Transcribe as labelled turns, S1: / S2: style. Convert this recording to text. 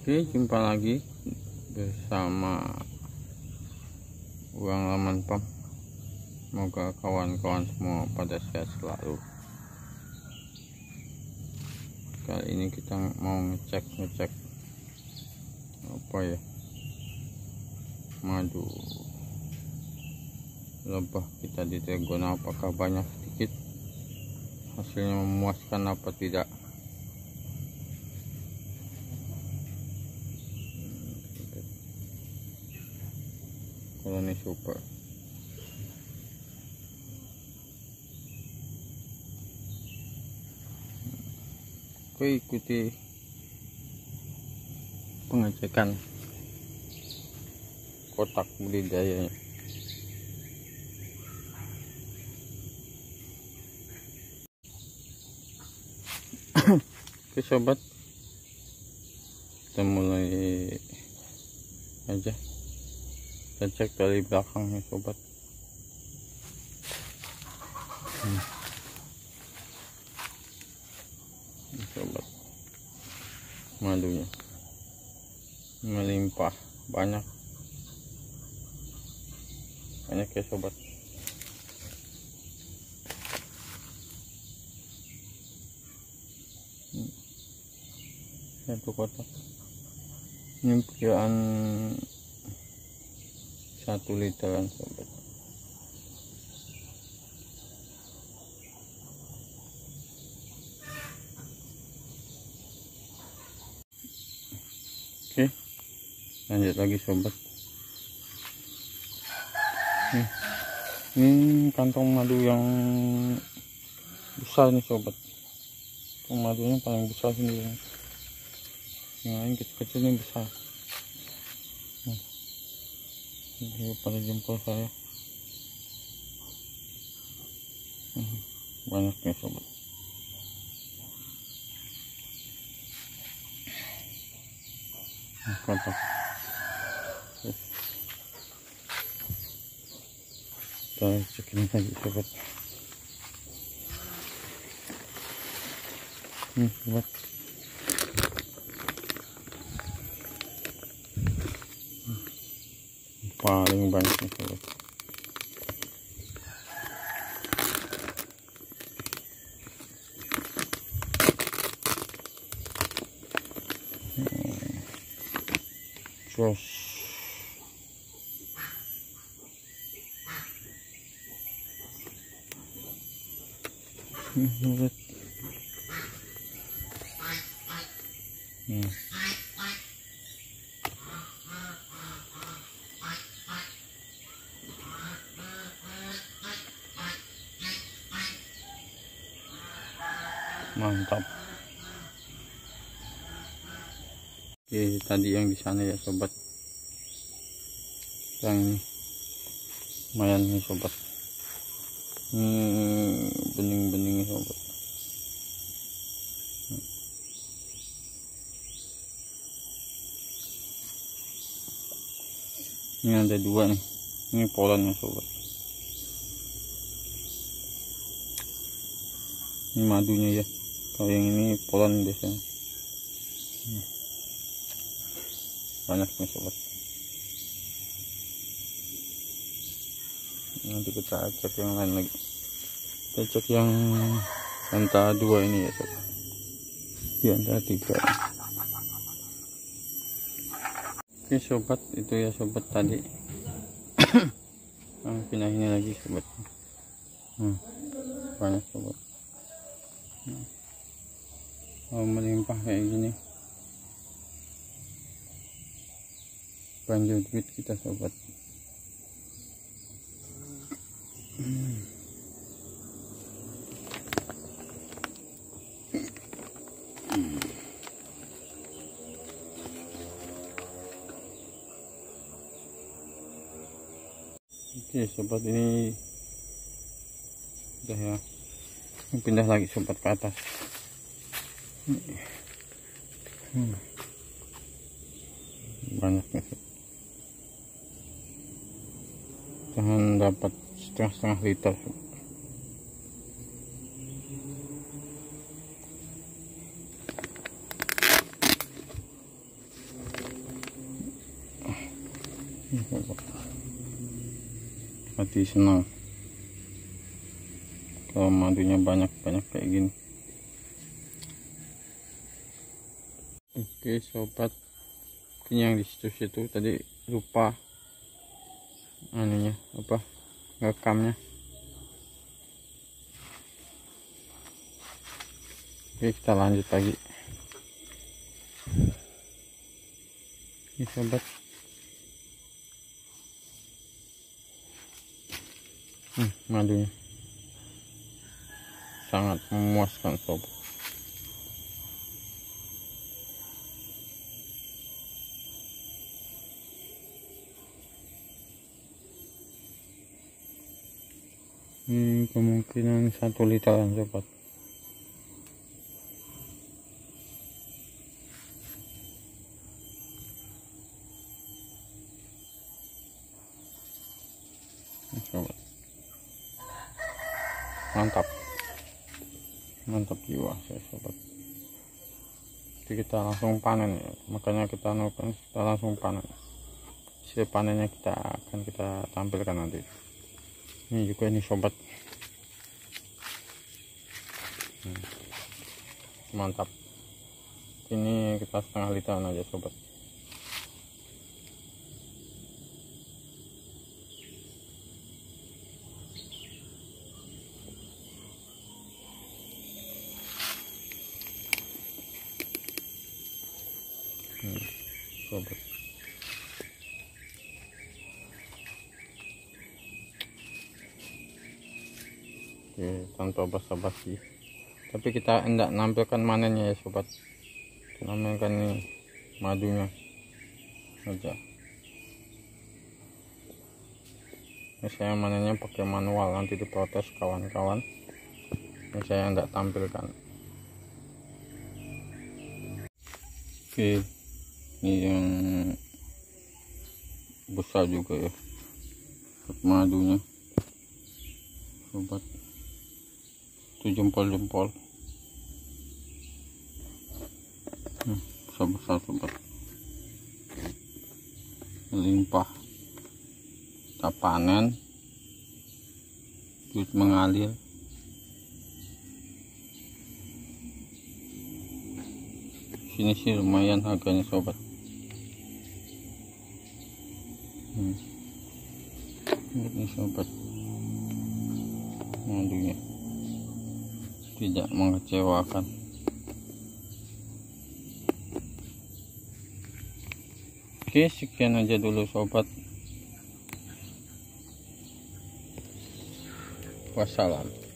S1: Oke, jumpa lagi bersama Uang Laman Pam. Semoga kawan-kawan semua pada sehat selalu. Kali ini kita mau ngecek apa ya, madu lebah kita di Trigona, apakah banyak sedikit, hasilnya memuaskan apa tidak. Koloni super. Oke, ikuti pengecekan kotak budidayanya. Oke sobat, kita mulai aja. Kita cek dari belakang ya sobat. Sobat, madunya melimpah, banyak ya sobat. Satu kotak ini perkiraan 1 literan sobat. Oke, lanjut lagi sobat. Ini kantong madu yang besar nih sobat. Kantong madunya paling besar sini. Yang lain kecil-kecil, ini besar. Ini pada jempol saya. Banyaknya sobat. Kotak. Kita cekin lagi sobat. Sobat. Paling banyak nih sobat. Terus sobat. Mantap. Oke, tadi yang di sana ya sobat. Yang ini lumayan nih sobat. Bening-bening sobat. Ini ada 2 nih. Ini polannya sobat. Ini madunya ya. Kalau yang ini polan biasanya. Banyak nih sobat. Nanti kita cek yang lain lagi. Kita cek yang antara 2 ini ya sobat. Di antara 3. Oke sobat, itu ya sobat tadi. Pindah ini lagi sobat. Banyak sobat. Melimpah kayak gini, banjir duit kita sobat. Oke sobat, ini udah ya. Pindah lagi sobat ke atas. Banyak nih. Jangan dapat setengah liter. Hati senang kalau madunya banyak kayak gini. Oke sobat, ini yang di situ tadi lupa anunya apa, rekamnya. Oke, kita lanjut lagi. Ini sobat, madunya sangat memuaskan sobat. Kemungkinan 1 literan sobat. Sobat, mantap jiwa saya sobat. Jadi kita langsung panen ya, makanya kita langsung panen. Hasil panennya akan kita tampilkan nanti. Ini juga ini sobat, mantap. Ini kita setengah literan aja sobat. Sobat, oke, tanpa basa-basi, tapi kita hendak nampilkan manennya ya sobat. Kita nampilkan nih madunya aja. Ini saya manennya pakai manual, nanti diprotes kawan-kawan. Ini saya hendak tampilkan. Oke, ini yang besar juga ya madunya sobat, itu jempol-jempol. Besar sobat, limpah. Kita panen, duit mengalir. Sini sih lumayan harganya sobat. Ini sobat, madunya tidak mengecewakan. Oke, sekian aja dulu sobat. Wassalam.